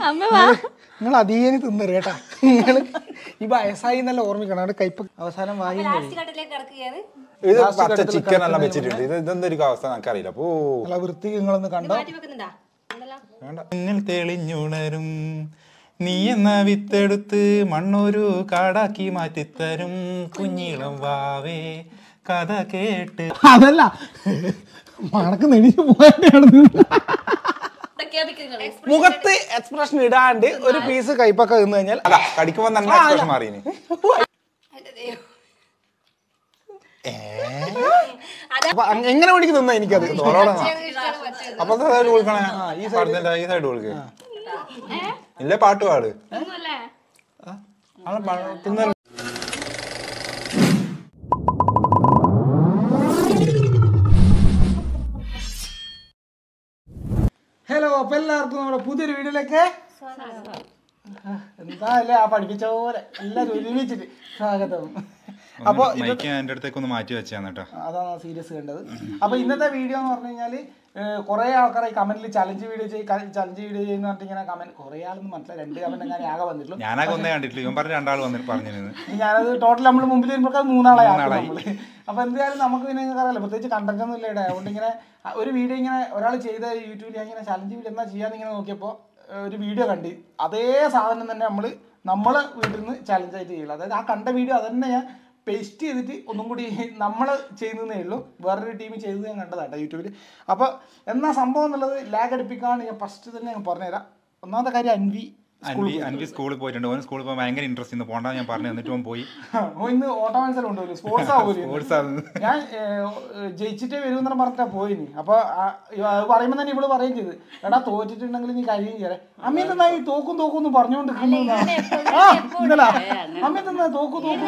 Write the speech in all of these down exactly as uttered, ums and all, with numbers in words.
നിങ്ങൾ അധീനി തിന്നറ് കേട്ടാ. നിങ്ങൾ ഈ വയസ്സായി നല്ല ഓർമ്മിക്കണം. അവിടെ കയ്പ അവസാനം വാങ്ങി ഇത് പച്ച ചിക്കൻ എല്ലാം വെച്ചിട്ടുണ്ട്. ഇത് ഇതെന്തൊരു അവസ്ഥ നമുക്കറിയില്ല. അപ്പോ നല്ല വൃത്തിക്ക് നിങ്ങളൊന്ന് കണ്ടോ. മുന്നിൽ തെളിഞ്ഞുണരും നീ എന്ന വിത്തെടുത്ത് മണ്ണൊരു കാടാക്കി മാറ്റിത്തരും കുഞ്ഞിളം വാവേ കഥ കേട്ട്. അതല്ല മണക്ക് നെടിഞ്ഞു പോയാണ്. മുഖത്ത് എക്സ്പ്രഷൻ ഇടാണ്ട് ഒരു പീസ് കയ്പൊക്കെ നിന്ന് കഴിഞ്ഞാൽ കടിക്കുമ്പോ തന്നെ എക്സ്പ്രഷൻ മാറിയിന്. എങ്ങനെ വേണിക്ക് തിന്നാ എനിക്കത്. അപ്പൊ സൈഡ് കൊടുക്കണേ. ഈ സൈഡ് കൊടുക്ക. ഇല്ല പാട്ട് പാട്. തിന്ന ഹലോ. അപ്പൊ എല്ലാവർക്കും നമ്മുടെ പുതിയൊരു വീഡിയോയിലേക്ക് എന്താ അല്ലേ ആ പഠിപ്പിച്ച പോലെ എല്ലാരും ഒരുമിച്ചിട്ട് സ്വാഗതം. അപ്പൊ എന്റെ അടുത്തേക്ക് ഒന്ന് മാറ്റി വെച്ചാണ് കേട്ടോ. അതാണ് സീരിയസ് കണ്ടത്. അപ്പൊ ഇന്നത്തെ വീഡിയോ എന്ന് പറഞ്ഞു കഴിഞ്ഞാല് കുറെ ആൾക്കാരെ കമന്റിൽ ചലഞ്ച് വീഡിയോ ചെയ്യും ചലഞ്ച് വീഡിയോ ചെയ്യുന്ന പറഞ്ഞിട്ട് ഇങ്ങനെ കമന്റ് കുറെ ആളൊന്നും മനസ്സിലായി. രണ്ട് കമന്റ് ഞാൻ ആകെ വന്നിട്ടുള്ളൂ. ഞാനൊക്കെ ഒന്നേ കണ്ടിട്ടില്ല. ഇവൻ പറഞ്ഞ രണ്ടാൾ വന്നിട്ട് പറഞ്ഞിരുന്നു. ഞാനത് ടോട്ടൽ നമ്മൾ മുമ്പിൽ വരുമ്പോൾ മൂന്നാളായി നമ്മള്. അപ്പൊ എന്തായാലും നമുക്ക് പിന്നെ അറിയാലോ പ്രത്യേകിച്ച് കണ്ടന്റ് ഒന്നും ഇല്ല ഇവിടെ. അതുകൊണ്ട് ഇങ്ങനെ ഒരു വീഡിയോ ഇങ്ങനെ ഒരാൾ ചെയ്ത യൂട്യൂബിൽ ഞാൻ ഇങ്ങനെ ചലഞ്ച് വീഡിയോ എന്നാ ചെയ്യാന്ന് ഇങ്ങനെ നോക്കിയപ്പോൾ ഒരു വീഡിയോ കണ്ട് അതേ സാധനം തന്നെ നമ്മൾ നമ്മളെ വീട്ടിൽ നിന്ന് ചലഞ്ചായിട്ട് ചെയ്യുള്ളൂ. അതായത് ആ കണ്ട വീഡിയോ അതന്നെ ഞാൻ പേസ്റ്റ് ചെയ്തിട്ട് ഒന്നും കൂടി നമ്മൾ ചെയ്യുന്നതേ ഉള്ളൂ. വേറൊരു ടീം ചെയ്തത് ഞാൻ കണ്ടതാട്ടോ യൂട്യൂബിൽ. അപ്പോൾ എന്നാ സംഭവം എന്നുള്ളത് ലാഗ് അടുപ്പിക്കാണ് ഞാൻ ഫസ്റ്റ് തന്നെ ഞാൻ പറഞ്ഞുതരാം. ഒന്നാമത്തെ കാര്യം അൻവി അൻവി സ്കൂളിൽ പോയിട്ടുണ്ട്. ഓൻ സ്കൂളിൽ പോയി ഭയങ്കര ഇൻട്രസ്റ്റ് ഇന്ന് പോകണ്ട ഞാൻ പറഞ്ഞു എന്നിട്ട് ഓൻ പോയി. ഇന്ന് ഓട്ട മത്സരം ഉണ്ടല്ലോ സ്പോർട്സ് ആവുമല്ലോ. ഞാൻ ജയിച്ചിട്ടേ വരുമെന്ന് പറഞ്ഞിട്ടാ പോയിനി. അപ്പൊ പറയുമ്പോ തന്നെ ഇവള് പറയുകയും ചെയ്ത് എടാ തോറ്റിട്ടുണ്ടെങ്കിൽ നീ കഴിയും ചെയ്യാൻ. അമ്മ എന്നാ ഈ തോക്കും തോക്കും എന്ന് പറഞ്ഞോണ്ട് ഇന്നലാ അമ്മ എന്നാ തോക്കു തോക്കും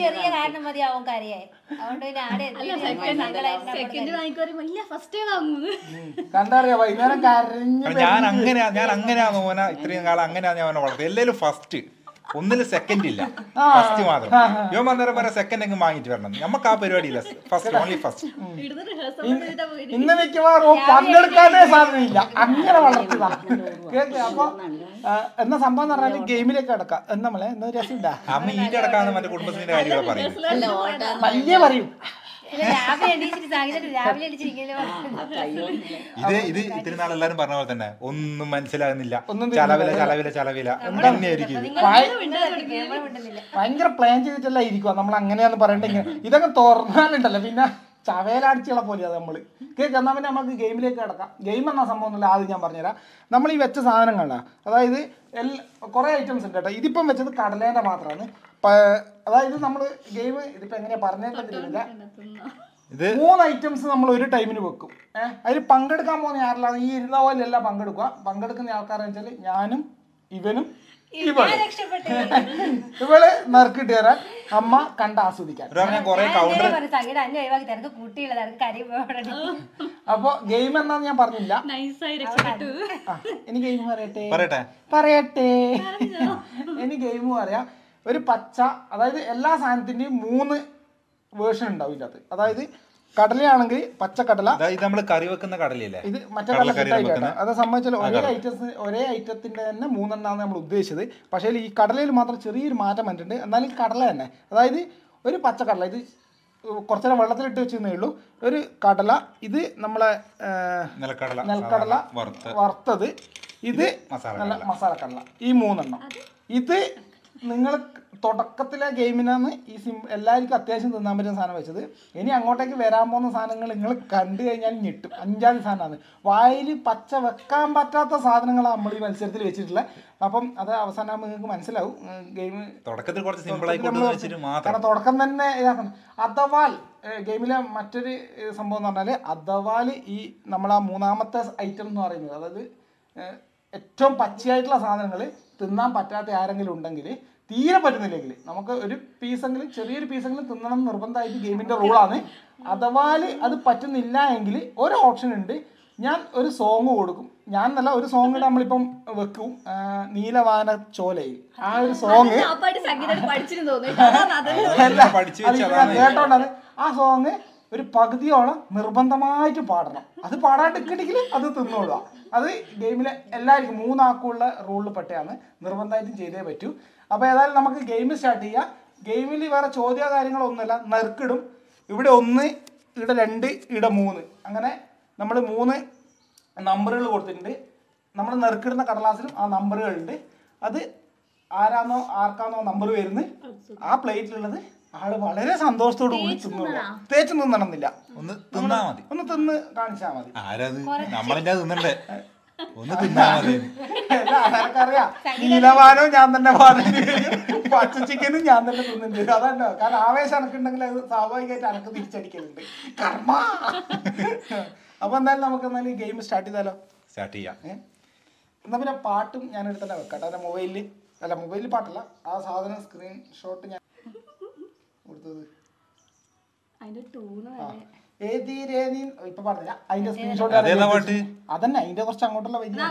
കണ്ടറിയാ വൈകുന്നേരം കരഞ്ഞു. ഞാൻ അങ്ങനെയാ ഞാൻ അങ്ങനെയാ മോന ഇത്രയും കാലം അങ്ങനെയാ ഞാൻ അവനെ വളർത്തി. എല്ലാവരും ഫസ്റ്റ് ഒന്നില് സെക്കൻഡ് ഇല്ല, ഫസ്റ്റ് മാത്രം. ഇവൻ വന്നേരം വരെ സെക്കൻഡ് എങ്ങും വാങ്ങിട്ട് വരണം. നമുക്ക് ആ പരിപാടി ഇല്ല, ഫസ്റ്റ് ഓൺലി ഫസ്റ്റ്. ഇന്ന് മിക്കവാറും പങ്കെടുക്കാനേ സാധ്യതയില്ല, അങ്ങനെ വളർത്തിയതാ. അപ്പൊ എന്നാ സംഭവം എന്ന് പറഞ്ഞാല് ഗെയിമിലേക്ക് കിടക്കാം. എന്നാ നമ്മളെ എന്താ രസം അമ്മ ഈറ്റ് കിടക്കാന്ന് മറ്റേ കുടുംബത്തിന്റെ കാര്യങ്ങളെ പറയും. വലിയ പറയും ഇത് ഇത് ഇത്തിരി നാൾ എല്ലാരും പറഞ്ഞ പോലെ തന്നെ ഒന്നും മനസ്സിലാകുന്നില്ല. ചലവില ചലവില ചലവില തന്നെയായിരിക്കും. ഭയങ്കര പ്ലാൻ ചെയ്തിട്ടല്ല ഇരിക്കുക നമ്മൾ അങ്ങനെയാന്ന് പറയണ്ടെങ്കിൽ ഇതൊക്കെ തുറന്നാലുണ്ടല്ലോ പിന്നെ ചവേലടിച്ചുള്ള പോലെ അത് നമ്മള് കേൾക്കാം. എന്നാൽ പിന്നെ നമുക്ക് ഗെയിമിലേക്ക് കിടക്കാം. ഗെയിം എന്നാ സംഭവം എന്നല്ല ആദ്യം ഞാൻ പറഞ്ഞുതരാം. നമ്മൾ ഈ വെച്ച സാധനങ്ങളാണ്, അതായത് എല്ലാ കുറേ ഐറ്റംസ് ഉണ്ട് കേട്ടോ. ഇതിപ്പം വെച്ചത് കടലേൻ്റെ മാത്രമാണ്. അതായത് നമ്മൾ ഗെയിം ഇതിപ്പോ എങ്ങനെയാ പറഞ്ഞിട്ടില്ല, മൂന്ന് ഐറ്റംസ് നമ്മൾ ഒരു ടൈമിന് വെക്കും. ഏഹ് അതിൽ പങ്കെടുക്കാൻ പോകുന്ന ആരെല്ലാം ഈ ഇരുന്ന പോലെയല്ല പങ്കെടുക്കുക. പങ്കെടുക്കുന്ന ആൾക്കാരെന്ന് വെച്ചാൽ ഞാനും ഇവനും ഇവള് ഇവള് നറുക്കിട്ട് തരാൻ, അമ്മ കണ്ട് ആസ്വദിക്കാൻ. അപ്പൊ ഗെയിം എന്താന്ന് ഞാൻ പറഞ്ഞില്ല. ഇനി ഗെയിം പറയട്ടെ പറയട്ടെ ഇനി ഗെയിം പറയാം. ഒരു പച്ച, അതായത് എല്ലാ സാധനത്തിന്റെയും മൂന്ന് വേർഷൻ ഉണ്ടാവും ഇതിനകത്ത്. അതായത് കടലയാണെങ്കിൽ പച്ചക്കടല, നമ്മൾ കറി വെക്കുന്ന കടലയില്ലേ, ഇത് മറ്റേ കടല. അത് സംബന്ധിച്ചാൽ ഒരേ ഐറ്റംസ് ഒരേ ഐറ്റത്തിന്റെ തന്നെ മൂന്നെണ്ണമാണ് നമ്മൾ ഉദ്ദേശിച്ചത്. പക്ഷേ ഈ കടലയിൽ മാത്രം ചെറിയൊരു മാറ്റം വന്നിട്ടുണ്ട്. എന്നാലും കടല തന്നെ, അതായത് ഒരു പച്ചക്കടല, ഇത് കുറച്ചേരം വെള്ളത്തിലിട്ട് വെച്ചേ ഉള്ളൂ. ഒരു കടല, ഇത് നമ്മളെ നെൽക്കടല വറുത്തത്, ഇത് നല്ല മസാല കടല. ഈ മൂന്നെണ്ണം. ഇത് നിങ്ങൾ തുടക്കത്തിലെ ഗെയിമിനാണ് ഈ സിം എല്ലാവർക്കും അത്യാവശ്യം തിന്നാൻ പറ്റുന്ന സാധനം വെച്ചത്. ഇനി അങ്ങോട്ടേക്ക് വരാൻ പോകുന്ന സാധനങ്ങൾ നിങ്ങൾ കണ്ടു കഴിഞ്ഞാൽ ഞെട്ടും. അഞ്ചാറ് സാധനമാണ് വായിൽ പച്ച വെക്കാൻ പറ്റാത്ത സാധനങ്ങളാണ് നമ്മൾ ഈ മത്സരത്തിൽ വെച്ചിട്ടുള്ളത്. അപ്പം അത് അവസാനം നിങ്ങൾക്ക് മനസ്സിലാവും. ഗെയിം തുടക്കത്തിൽ കുറച്ച് സിമ്പിൾ ആയി കാരണം തുടക്കം തന്നെ ഇതാക്കണം. അഥവാൽ ഗെയിമിലെ മറ്റൊരു സംഭവം എന്ന് പറഞ്ഞാൽ അഥവാൽ ഈ നമ്മളാ മൂന്നാമത്തെ ഐറ്റം എന്ന് പറയുന്നത്, അതായത് ഏറ്റവും പച്ചയായിട്ടുള്ള സാധനങ്ങൾ തിന്നാൻ പറ്റാത്ത ആരെങ്കിലും ഉണ്ടെങ്കിൽ, തീരെ പറ്റുന്നില്ലെങ്കിൽ നമുക്ക് ഒരു പീസെങ്കിലും ചെറിയൊരു പീസെങ്കിലും തിന്നണം നിർബന്ധമായിട്ട് ഗെയിമിൻ്റെ റൂളാണ്. അഥവാ അത് പറ്റുന്നില്ല എങ്കിൽ ഒരു ഓപ്ഷൻ ഉണ്ട്, ഞാൻ ഒരു സോങ് കൊടുക്കും. ഞാൻ നല്ല ഒരു സോങ് നമ്മളിപ്പം വെക്കും, നീലവാന ചോലയിൽ. ആ ഒരു സോങ് കേട്ടോണ്ടാണ് ആ സോങ് ഒരു പകുതിയോളം നിർബന്ധമായിട്ട് പാടണം. അത് പാടാണ്ടിക്കണമെങ്കിൽ അത് തിന്നോളുക. അത് ഗെയിമിലെ എല്ലാവർക്കും മൂന്നാക്കുള്ള റൂളിൽ പെട്ടയാണ്, നിർബന്ധമായിട്ടും ചെയ്തേ പറ്റൂ. അപ്പോൾ ഏതായാലും നമുക്ക് ഗെയിം സ്റ്റാർട്ട് ചെയ്യാം. ഗെയിമിൽ വേറെ ചോദ്യ കാര്യങ്ങളൊന്നുമില്ല, നറുക്കിടും. ഇവിടെ ഒന്ന്, ഇവിടെ രണ്ട്, ഇവിടെ മൂന്ന്, അങ്ങനെ നമ്മൾ മൂന്ന് നമ്പറുകൾ കൊടുത്തിട്ടുണ്ട്. നമ്മൾ നറുക്കിടുന്ന കടലാസിലും ആ നമ്പറുകളുണ്ട്. അത് ആരാന്നോ ആർക്കാന്നോ നമ്പർ വരുന്നത് ആ പ്ലേറ്റിലുള്ളത് ആള് വളരെ സന്തോഷത്തോട് കൂടി തിന്നോളൂ. തേച്ച് തിന്നണമെന്നില്ല, ഒന്ന് തിന്നാ മതി, ഒന്ന് തിന്ന് കാണിച്ചാൽ മതി. ആരത് നമ്മളെന്താ തിന്നണ്ടേ, ഒന്ന് തിന്നാ മതി. ആർക്കറിയാം, നീലവാനോ ഞാൻ തന്നെ പാടുന്നു, പച്ച ചിക്കനും ഞാൻ തന്നെ തിന്നുന്നുണ്ട്. അതല്ലോ, കാരണം ആവേശം അനക്കുണ്ടെങ്കിൽ അത് സ്വാഭാവികമായിട്ട് അനക്ക് തിരിച്ചടിക്കലുണ്ട് കർമ്മ. അപ്പൊ എന്തായാലും നമുക്ക് എന്നാലും ഗെയിം സ്റ്റാർട്ട് ചെയ്താലോ? സ്റ്റാർട്ട് ചെയ്യാം. എന്നാ പിന്നെ പാട്ടും ഞാൻ എടുത്തന്നെ വെക്കട്ടെ. അല്ല മൊബൈലിൽ അല്ല മൊബൈലിൽ പാട്ടല്ല, ആ സാധനം സ്ക്രീൻഷോട്ട് ഞാൻ കൊടുത്തത്. ഇപ്പൊ പറഞ്ഞില്ല അതിന്റെ സ്ക്രീൻഷോട്ട് അതന്നെ, അതിന്റെ കുറച്ച് അങ്ങോട്ടുള്ള വലിയ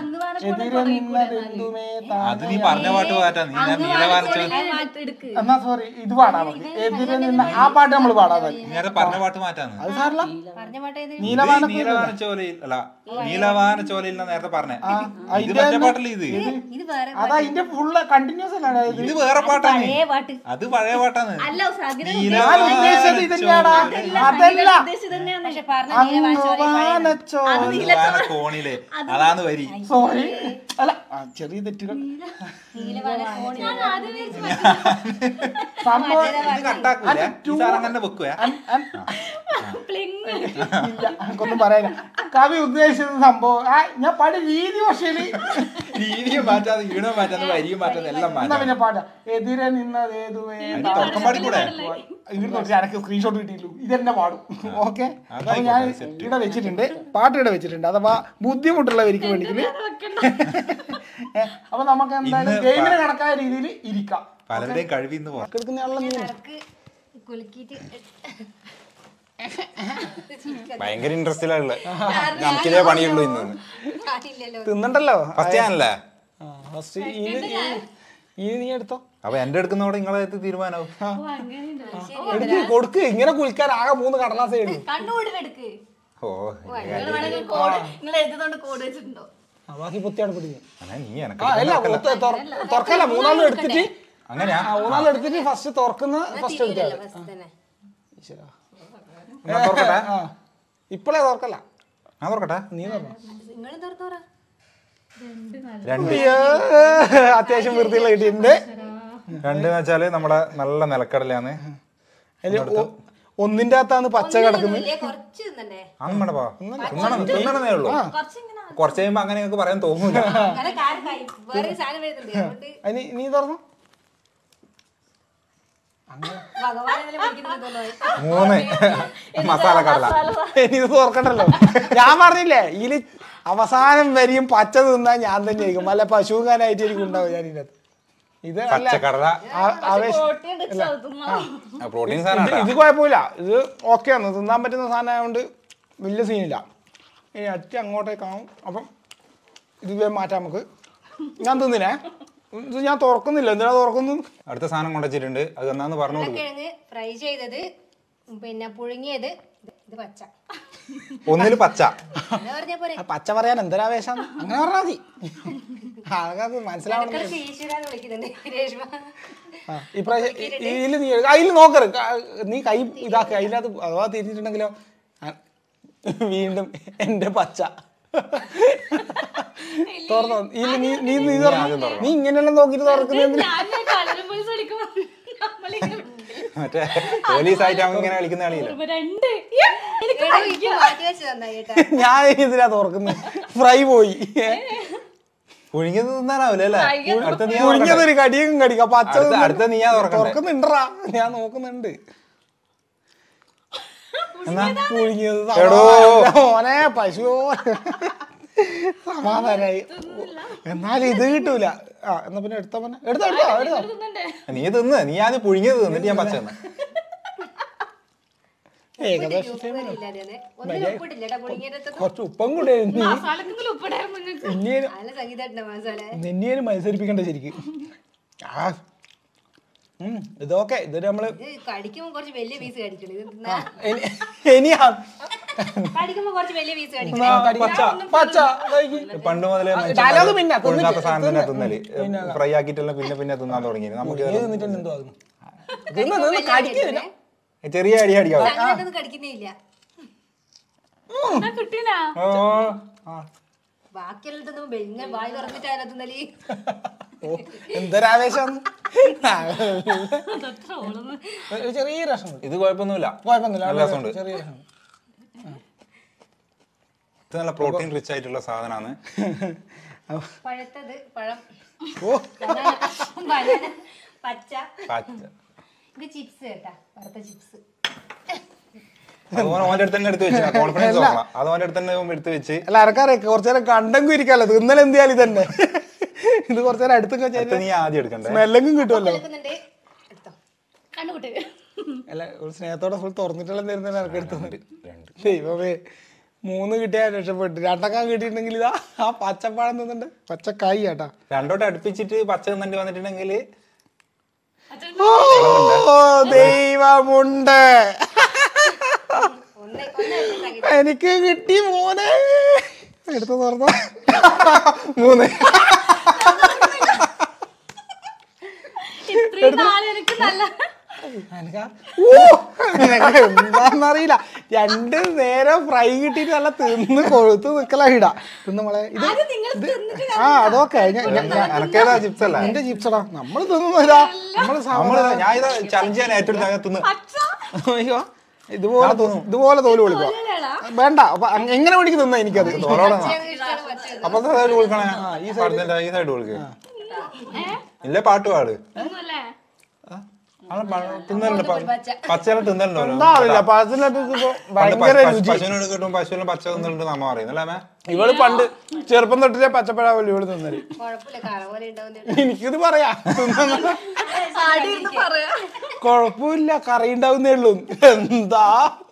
എന്നാ സോറി ഇത് പാടാ നമുക്ക്. എതിരെ നിന്ന് ആ പാട്ട് നമ്മൾ പാടാതെ പറഞ്ഞ പാട്ട് മാറ്റാന്ന്. അത് സാറില്ല, നീലവാന ചോലയിൽ അല്ല നീലവാന ചോലയിൽ നേരത്തെ പറഞ്ഞേ ഇത് അതാ ഇതിന്റെ ഫുള്ള് കണ്ടിന്യൂസ് അല്ല, ഇത് വേറെ പാട്ടാണ്, അത് പഴയ പാട്ടാണ്. അതല്ല കോണിലെ അതാണ് വരി. സോറി അല്ല ചെറിയ തെറ്റുകൾ. ഒന്നും പറയാ കവി ഉദ്ദേശിച്ചത് സംഭവം ഞാൻ പാടി രീതി പക്ഷേല് രീതിയും മാറ്റാതെ ഈണവും മാറ്റാതെ വരിയും മാറ്റാതെ എല്ലാം മാറ്റാം. പിന്നെ പാട്ടാ എതിരെ നിന്നതേതുവേ എനിക്ക് സ്ക്രീൻഷോട്ട് കിട്ടിയില്ലു, ഇതെന്നെ പാടും. ഓക്കെ, അപ്പൊ ഞാൻ ഇവിടെ വെച്ചിട്ടുണ്ട്, പാട്ട് ഇവിടെ വെച്ചിട്ടുണ്ട്. അഥവാ ബുദ്ധിമുട്ടുള്ളവർക്ക് വേണ്ടിയിട്ട്. അപ്പൊ നമുക്ക് എന്തായാലും ഗെയിമിന് കണക്കായ രീതിയിൽ ഇരിക്കാം. പലരുടെയും കഴിവിന്ന് ഭയങ്കര ഇൻട്രസ്റ്റിലുള്ള നമുക്കിതേ പണിയുള്ളൂ ഇന്ന്. തിന്നണ്ടല്ലോ ഫസ്റ്റ് ഞാനല്ലേ, ഈ നീ എടുത്തോ. അപ്പൊ എന്റെ എടുക്കുന്നതോടെ നിങ്ങളെ തീരുമാനവും കൊടുക്ക്. ഇങ്ങനെ കുളിക്കാൻ ആകെ മൂന്ന് കടലാസേ ഉള്ളൂ. ഓ ബാക്കി പൊത്തിയാണ് പിടിക്കുന്നത്. നീ തുറക്കല്ല, മൂന്നാളും എടുത്തിട്ട് അങ്ങനെയാ, മൂന്നാളും എടുത്തിട്ട് ഫസ്റ്റ് തുറക്കുന്ന ഫസ്റ്റ് എടുത്താൽ ഇപ്പളേ തുറക്കല്ല. ഞാൻ തുറക്കട്ടെ, നീ തുറന്നോ. രണ്ട് അത്യാവശ്യം വൃത്തിയുള്ള കിട്ടിയിട്ടുണ്ട്. രണ്ടെന്ന് വെച്ചാല് നമ്മുടെ നല്ല നിലക്കടലാണ്. ഒന്നിന്റെ അകത്താണ് പച്ച കിടക്കുന്നത്. അങ്ങനെ തിന്നണേ ഉള്ളൂ, കുറച്ച് കഴിയുമ്പോ അങ്ങനെ നിങ്ങൾക്ക് പറയാൻ തോന്നൂല. നീ തുറന്നു മൂന്ന് മസാല കടല. ഇനി ഇത് തുറക്കണ്ടല്ലോ, ഞാൻ പറഞ്ഞില്ലേ ഇതില് അവസാനം വരെയും പച്ച തിന്നാൻ ഞാൻ തന്നെ ആയിരിക്കും, അല്ല പശുക്കാനായിട്ട് എനിക്ക് ഉണ്ടാവും. ഞാൻ ഇതിനകത്ത് ഇത് പച്ചക്കടല പ്രോട്ടീൻ സാധനം, ഇത് കുഴപ്പമില്ല, ഇത് ഓക്കെയാണ്, തിന്നാൻ പറ്റുന്ന സാധനം ആയതുകൊണ്ട് വലിയ സീനില്ല. ഇനി അറ്റി അങ്ങോട്ടേക്കാവും. അപ്പം ഇത് മാറ്റാം നമുക്ക്. ഞാൻ തിന്നിനെ, ഇത് ഞാൻ തുറക്കുന്നില്ല. എന്തിനാ തുറക്കുന്നു? അടുത്ത സാധനം കൊണ്ടുവച്ചിട്ടുണ്ട്, അത് എന്നാന്ന് പറഞ്ഞു കൊടുക്കും. ഫ്രൈ ചെയ്തത്, പിന്നെ പുഴുങ്ങിയത്, ഇത് പച്ച. ഒന്നില് പച്ച. പച്ച പറയാൻ എന്തൊരാവേശം, അങ്ങനെ പറഞ്ഞാൽ മതി. ആൾക്കാർക്ക് മനസ്സിലാവണം. ഇതിൽ നീ അതിൽ നോക്കരുത്, നീ കൈ ഇതാക്കുക. അതിനകത്ത് അഥവാ തിരിച്ചിട്ടുണ്ടെങ്കിലോ വീണ്ടും എന്റെ പച്ച തുറന്നോ. ഇതിൽ നീ നീ നീ നീ ഇങ്ങനെയെല്ലാം നോക്കിട്ട് തുറക്കുന്നത് മറ്റേ പോലീസായിട്ട് അവൻ ഇങ്ങനെ കളിക്കുന്ന കളിയില്ല. ഞാൻ ഇതിലാ തുറക്കുന്നത്. ഫ്രൈ പോയി, പുഴുങ്ങിയത് തിന്നാനാവില്ല അല്ലേ? പുഴുങ്ങിയതൊരു കടിയും കടിക്കാം. പച്ച അടുത്ത നീയാ തുറക്കുന്നുണ്ടാ, ഞാൻ നോക്കുന്നുണ്ട്. പുഴുങ്ങിയത് മോനെ പശു സമാധാനായി. എന്നാലും ഇത് കിട്ടൂല. ആ എന്നാ പിന്നെ എടുത്തോ, പിന്നെ എടുത്തോ എടുത്തോ. നീ തിന്ന്, നീ ആദ്യം പുഴുങ്ങിയത് തിന്നിട്ട് ഞാൻ പച്ച തിന്ന. ഏകദേശം കുറച്ച് ഉപ്പം കൂടെ നിന്നേനും മത്സരിപ്പിക്കണ്ട ശരിക്കും. ആ ഇതൊക്കെ ഇത് നമ്മള് കടിക്കുമ്പോ കുറച്ച് വലിയ പീസ് കടിക്കണം ഇനിയാ കടിക്കുമ്പോ കുറച്ച് വലിയ പീസ് പണ്ട് മുതലേ സാധനത്തിനെ തിന്നല് ഫ്രൈ ആക്കിയിട്ടുള്ള പിന്നെ പിന്നെ തിന്നാൻ തുടങ്ങി നമുക്ക് ചെറിയ അടി അടിക്കാം കടിക്കുന്നേ ഇല്ല ബാക്കിയെല്ലാം ഇങ്ങനെ വായി തുറന്നിട്ടായാലും തിന്നല് എന്തൊരാവേശം ചെറിയ രസം. ഇത് കുഴപ്പമൊന്നുമില്ല, കുഴപ്പമൊന്നുമില്ല, ചെറിയ രസം. ഇത് നല്ല പ്രോട്ടീൻ റിച്ച് ആയിട്ടുള്ള സാധനമാണ്. പഴുത്തത് പഴം, പച്ച പച്ച ഇത് ചിപ്സ് കേട്ടാ, വറുത്ത ചിപ്സ്. ഓൻ്റെ അടുത്ത് തന്നെ എടുത്ത് വെച്ച് കോൺഫിഡൻസ് നോക്കണം. അത് ഓൻ്റെ അടുത്ത് തന്നെ എടുത്ത് വെച്ച് അല്ല അരക്കാരെ കുറച്ചു നേരം കണ്ടെങ്കിൽ ഇരിക്കാല്ലോ. ഇന്നലെ എന്ത് ചെയ്യാലും തന്നെ ഇത് കുറച്ചു നേരം അടുത്തൊക്കെ നീ ആദ്യം എടുക്കണ്ടേ, സ്മെല്ലെങ്കിലും കിട്ടുമല്ലോ. കണ്ണുകൂട്ട് അല്ല ഒരു സ്നേഹത്തോടെ ഫുൾ തുറന്നിട്ടെല്ലാം തരുന്ന ഇറക്കി എടുത്തുണ്ട്. ദൈവമേ, മൂന്ന് കിട്ടിയാൽ രക്ഷപ്പെട്ടു. രണ്ടൊക്കെ കിട്ടിയിട്ടുണ്ടെങ്കിൽ ഇതാ ആ പച്ചപ്പഴം തിന്നുണ്ട്, പച്ചക്കായി കേട്ടാ. രണ്ടോട്ട് അടുപ്പിച്ചിട്ട് പച്ച തിന്നിട്ട് വന്നിട്ടുണ്ടെങ്കിൽ ദൈവമുണ്ട്, എനിക്ക് കിട്ടി മോനെ. എടുത്ത് തുറന്നോ, മൂന്ന് എന്താന്നറിയില്ല. രണ്ട് നേരം ഫ്രൈ കിട്ടിട്ട് നല്ല തിന്ന് കൊഴുത്ത് നിക്കല ഇടാ തിന്ന് മോളെ. ഇത് ആ അതൊക്കെ എനക്കേതാ ചിപ്സ് അല്ല എന്റെ ചിപ്സടാ. നമ്മള് തിന്നുന്നില്ല, നമ്മള് ഞാൻ ഇത് ചലഞ്ച് ചെയ്യാൻ ഏറ്റെടുത്ത് തിന്ന്. അയ്യോ ഇതുപോലെ ഇതുപോലെ തോല് കൊടുക്കുക വേണ്ട. അപ്പൊ എങ്ങനെ വേണിക്ക് തിന്നാ എനിക്കത്. അപ്പൊ സൈഡ് കൊടുക്കണേ, ഈ സൈഡ് ഈ സൈഡ് കൊടുക്കുക. ഇല്ല പാട്ട് പാട്. പച്ചനെ തിന്നലുണ്ടോ? പശുവിനോട് കിട്ടും, പശുവിനെ പച്ച തിന്നിട്ടുണ്ട് നമ്മ പറയുന്നല്ലേ. ഇവള് പണ്ട് ചെറുപ്പം തൊട്ടിലെ പച്ചപ്പഴാവല്ലോ ഇവള് തിന്നല്. എനിക്കിത് പറയാ, കൊഴപ്പില്ല, കറി ഉണ്ടാവുന്നേ ഉള്ളൂ. എന്താ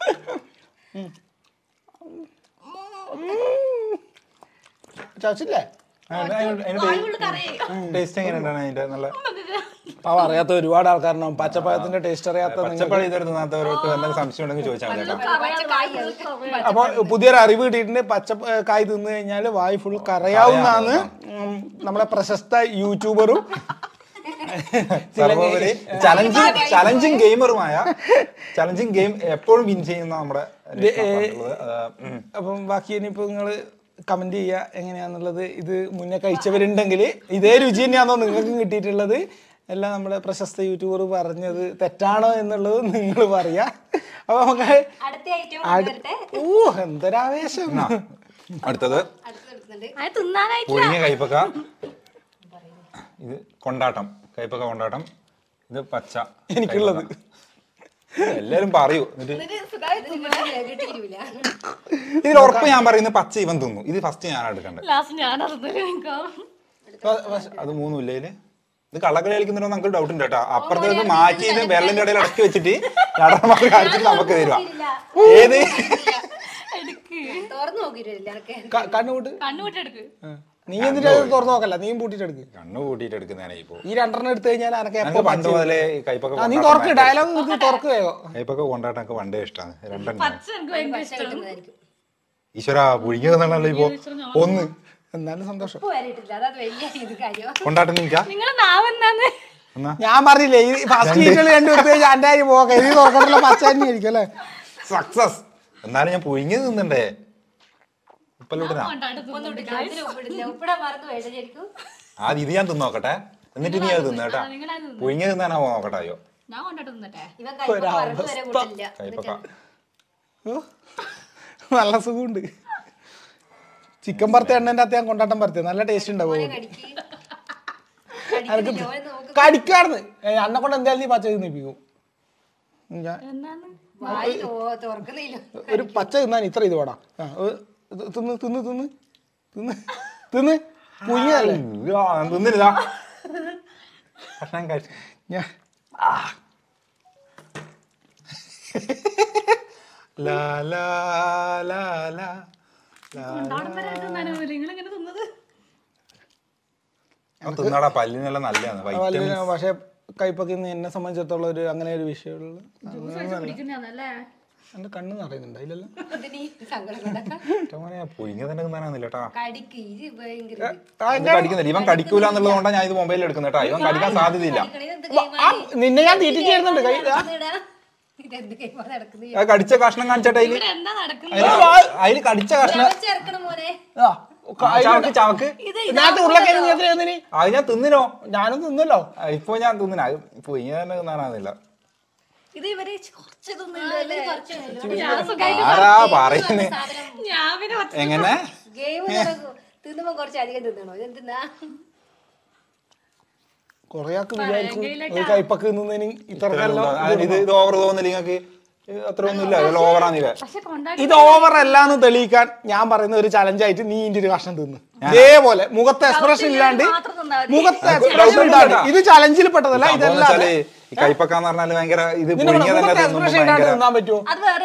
ചാച്ചില്ലേ ടേസ്റ്റ് എങ്ങനെയുണ്ടാണ് അതിന്റെ? നല്ല അവ അറിയാത്ത ഒരുപാട് ആൾക്കാരുണ്ടാവും പച്ചപ്പഴത്തിന്റെ ടേസ്റ്റ് അറിയാത്ത. പച്ചപ്പഴം ഇതുവരെ തിന്നാത്തവർക്ക് എന്തെങ്കിലും സംശയം ഉണ്ടെങ്കിൽ ചോദിച്ചാൽ മതി. അപ്പൊ പുതിയൊരു അറിവ് കിട്ടിയിട്ടുണ്ട്. പച്ചക്കായ് തിന്നു കഴിഞ്ഞാല് വായു ഫുൾ കറയാവുന്നാണ് നമ്മളെ പ്രശസ്ത യൂട്യൂബറും ചലഞ്ചിങ് ചലഞ്ചിങ് ഗെയിമറുമായ ചലഞ്ചിങ് ഗെയിം എപ്പോഴും വിൻ ചെയ്യുന്ന നമ്മുടെ. അപ്പം ബാക്കി ഇനിയിപ്പോ നിങ്ങള് കമന്റ് ചെയ്യുക എങ്ങനെയാന്നുള്ളത്. ഇത് മുന്നേ കഴിച്ചവരുണ്ടെങ്കിൽ ഇതേ രുചി തന്നെയാണോ നിങ്ങൾക്കും കിട്ടിയിട്ടുള്ളത്? എല്ലാം നമ്മുടെ പ്രശസ്ത യൂട്യൂബർ പറഞ്ഞത് തെറ്റാണോ എന്നുള്ളത് നിങ്ങൾ പറയാ. അപ്പൊ നമുക്ക് ഓ എന്തൊരാവേശം. അടുത്തത് പുഴുങ്ങിയ കൈപ്പക്ക, ഇത് കൊണ്ടാട്ടം, കൈപ്പക്ക കൊണ്ടാട്ടം. ഇത് പച്ച എനിക്കുള്ളത് എല്ലാരും പറയൂ. ഇതിൽ ഉറപ്പ് ഞാൻ പറയുന്നത് പച്ച ഇവൻ തിന്നു. ഇത് ഫസ്റ്റ് ഞാൻ എടുക്കണ്ടേ. അത് മൂന്നുമില്ല ഇതില്. ഇത് കള്ളക്കളി കളിക്കുന്നുണ്ടോ നമുക്ക് ഡൗട്ട് ഉണ്ട് കേട്ടോ. അപ്പുറത്തേക്ക് മാറ്റി ഇത് വെള്ളന്റെ ഇടയിൽ ഇടക്കി വെച്ചിട്ട് നടന്മാർ കാണിച്ചിട്ട് നമുക്ക് തരുക. ഏത് കണ്ണുകൂട്ട് നീ എന്നിട്ട് തുറന്നു നോക്കല്ല, നീ പൂട്ടിട്ട് എടുക്ക്. കണ്ണു പൂട്ടിട്ട് എടുക്കുന്നതാണ് ഇപ്പൊ. ഈ രണ്ടെണ്ണം എടുത്തു കഴിഞ്ഞാൽ എനിക്ക് പണ്ട് മുതലേ കൈപ്പൊക്കെ നീ തുറക്ക്, ഡയലോഗ് തുറക്കുകയോ. കൈപ്പൊക്കെ കൊണ്ടാട്ടം എനിക്ക് പണ്ടേ ഇഷ്ടമാണ്. രണ്ടെണ്ണം ഈശ്വര പുഴിക്കുന്നതാണല്ലോ ഇപ്പൊ. ഒന്ന് എന്നാലും സന്തോഷം. കൊണ്ടാട്ടം നീക്കാ ഞാൻ പറഞ്ഞില്ലേ ഈ ഫസ്റ്റ് വീക്കിൽ രണ്ടു എടുത്ത് കഴിഞ്ഞാൽ എന്റെ കാര്യം പോകാം. ഇത് തുറക്കണല്ലോ പച്ച തന്നെ ആയിരിക്കും അല്ലേ. സക്സസ്. എന്നാലും ഞാൻ പുഴുങ്ങി തിന്നണ്ടേ. ആദ്യം ഇത് ഞാൻ തിന്ന് നോക്കട്ടെ, എന്നിട്ട് നീ അത് തിന്ന കേട്ടാ. പുഴുങ്ങി തിന്നാനാ നോക്കട്ടെ. അയ്യോ കൈപ്പക്ക നല്ല സുഖമുണ്ട്. ചിക്കൻ പറത്ത എണ്ണന്റെ അകത്ത് ഞാൻ കൊണ്ടാട്ടം പറത്തിയ നല്ല ടേസ്റ്റ് ഉണ്ടാവും. എനിക്ക് കടിക്കാർന്ന് അന്നെ കൊണ്ട് എന്തായാലും നീ പച്ച തിന്നിപ്പിക്കും. ഒരു പച്ച തിന്നാൻ ഇത്ര ഇത് വേടാ. തിന്ന് തിന്ന് തിന്ന് തിന്ന് തിന്ന് പുയ്യല്ലേ തിന്നില്ല. ഭക്ഷണം കഴിച്ചു ഞാൻ ലാ ലാ ലാ ലാ. തിന്നാടാ, പല്ലിനെല്ലാം നല്ലതാണ്. പക്ഷെ കയ്പൊക്കെ എന്നെ സംബന്ധിച്ചിടത്തോളം ഒരു അങ്ങനെ ഒരു വിഷയമുള്ള എന്റെ കണ്ണ് നിറയുന്നുണ്ട് അതിലല്ലോ ഇവൻ കടിക്കൂല എന്നുള്ളതുകൊണ്ടാണ് ഞാൻ ഇത് മൊബൈലിൽ എടുക്കുന്നത് കേട്ടോ. ഇവൻ കടിക്കാൻ സാധ്യതയില്ല. നിന്നെ ഞാൻ തീറ്റിച്ചിരുന്നുണ്ട് കടിച്ച കഷ്ണം കാണിച്ചട്ടെ. അതില് അതില് കടിച്ച കഷ്ണം ചവക്ക് ചവക്ക് അത് ഞാൻ തിന്നിനോ? ഞാനും തിന്നല്ലോ. ഇപ്പൊ ഞാൻ തിന്നിന ഇപ്പൊ ഇങ്ങനെ തിന്നാനാകുന്നില്ല. ആരാ പറയുന്നേ? എങ്ങനെ കൊറേ ആൾക്ക് വിചാരിക്കും കയ്പൊക്കെ തിന്നതിന് ഇത്ര ഇത് ഓവർ തോന്നില്ല നിങ്ങൾക്ക്? അത്ര ഒന്നുമില്ല, ഓവറാണ്. ഇത് ഓവർ അല്ലാന്ന് തെളിയിക്കാൻ ഞാൻ പറയുന്ന ഒരു ചലഞ്ചായിട്ട് നീ ഇന്റെ ഒരു കഷ്ണം തിന്ന് ഇതേപോലെ മുഖത്തെ എക്സ്പ്രഷൻ ഇല്ലാണ്ട് മുഖത്തെ എക്സ്പ്രഷൻ ഇല്ലാണ്ട്. ഇത് ചലഞ്ചിൽ പെട്ടതല്ല. ഇതെല്ലാം കയ്പക്കാന്ന് പറഞ്ഞാൽ ഭയങ്കര ഇത് തിന്നാൻ പറ്റുമോ?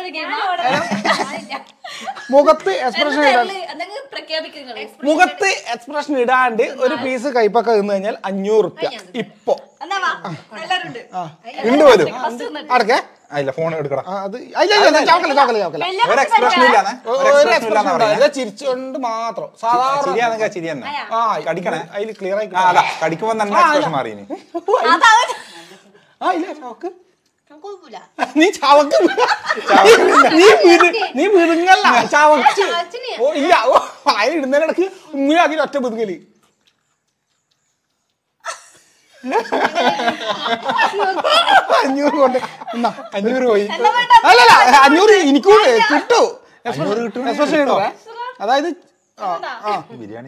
മുഖത്ത് എക്സ്പ്രഷൻ മുഖത്ത് എക്സ്പ്രഷൻ ഇടാണ്ട് ഒരു പീസ് കയ്പക്ക തിന്നു കഴിഞ്ഞാൽ അഞ്ഞൂറ് റുപ്യ ഇപ്പൊ ഉണ്ട് പോലും. അടക്കേ ഫോൺ എടുക്കടാ. ചിരിച്ചുകൊണ്ട് മാത്രം കടിക്കണേ. അതിൽ ക്ലിയർ ആയി കടിക്കുമ്പോ തന്നെ എക്സ്പ്രഷൻ മാറി. നീ ചവക്ക് നീ നീ വിടുങ്ങല്ല ചവച്ച് ഇല്ല. അതിൽ ഇടുന്നതിനിടക്ക് ഉമ്മ അതിൽ ഒറ്റ പുതുങ്ങല്. അഞ്ഞൂറ് കൊണ്ട് അഞ്ഞൂറ് പോയി. അല്ലല്ല അഞ്ഞൂറ് എനിക്കും കിട്ടൂ. അതായത് ബിരിയാണി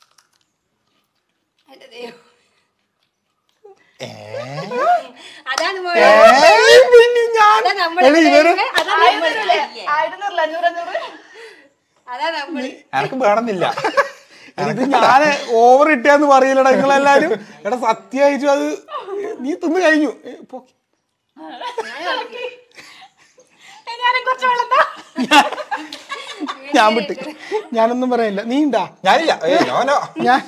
എനക്ക് വേണമെന്നില്ല. ഇത് ഞാൻ ഓവർ ഇട്ടാന്ന് പറയില്ലടാ നിങ്ങളെല്ലാരും. എടാ സത്യമായിട്ടും അത് നീ തിന്ന് കഴിഞ്ഞു. ഞാൻ വിട്ട് ഞാനൊന്നും പറയില്ല. നീ ഉണ്ടാ? ഞാനില്ല. ഞാൻ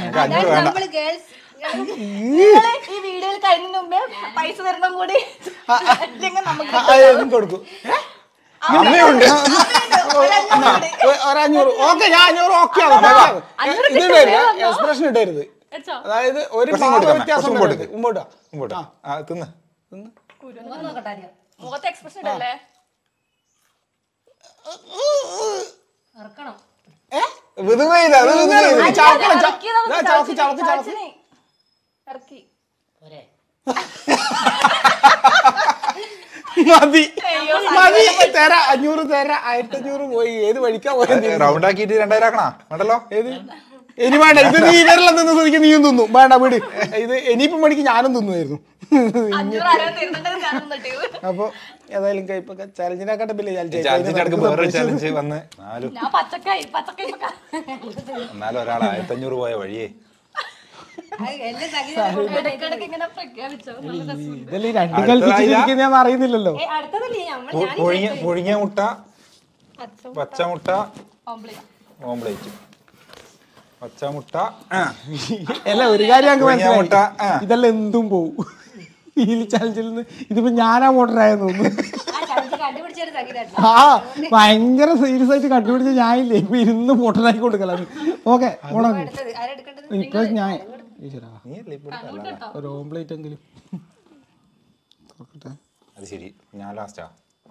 കൊടുക്കും. ഒരഞ്ഞൂറ് ഓക്കെ. ഞാൻ അഞ്ഞൂറ് ഓക്കെ ആണ്. എക്സ്പ്രഷൻ ഇട്ടരുത്. അതായത് ഒരു വ്യത്യാസം മുമ്പോട്ടാ മുമ്പോട്ടാ തിന്ന് തിന്ന് മതി മതി. തര അഞ്ഞൂറ് തര ആയിരത്തി അഞ്ഞൂറ് പോയി. ഏത് വഴിക്കാ പോയത്? റൗണ്ട് ആക്കിട്ട് രണ്ടായിരം ആക്കണോ? വേണ്ടല്ലോ. ഏത് ഇനി വേണ്ട. ഇത് നീ ഇവരെല്ലാം തിന്നു സ്ഥിതിക്ക് നീയും തിന്നു. വേണ്ട വീട്. ഇത് ഇനിയിപ്പം മണിക്ക് ഞാനും തിന്നുമായിരുന്നു. അപ്പൊ ഏതായാലും കയ്പൊക്കെ ചലഞ്ചിനെക്കാട്ടെ ബില്ല് ചലഞ്ച് വന്ന് എന്നാലും ഒരാൾ ആയിരത്തി അഞ്ഞൂറ് പോയ വഴിയേ. ഇതല്ലേ രണ്ടും കളിപ്പിച്ചിരിക്കുന്ന അറിയുന്നില്ലല്ലോ. പുഴുങ്ങിയ മുട്ട, പച്ചമുട്ട, ഓംപ്ലേറ്റ്. പച്ചമുട്ട അല്ല ഒരു കാര്യം ഞങ്ങൾക്ക് മനസ്സിലായി. ഇതെല്ലാം എന്തും പോവും ഈ ചലഞ്ചിൽ നിന്ന്. ഇതിപ്പോ ഞാനാ മോട്ടറായെന്ന് തോന്നുന്നു. ആ ഭയങ്കര സീരിയസ് ആയിട്ട് കണ്ടുപിടിച്ച ഞാനില്ലേ ഇപ്പൊ ഇരുന്ന് മോട്ടറാക്കി കൊടുക്കലാണ്. ഓക്കെ ഇപ്പൊ ഞാൻ ഒരു ഓംപ്ലേറ്റ് എങ്കിലും. അത് ശരി. ഞാൻ ലാസ്റ്റാ.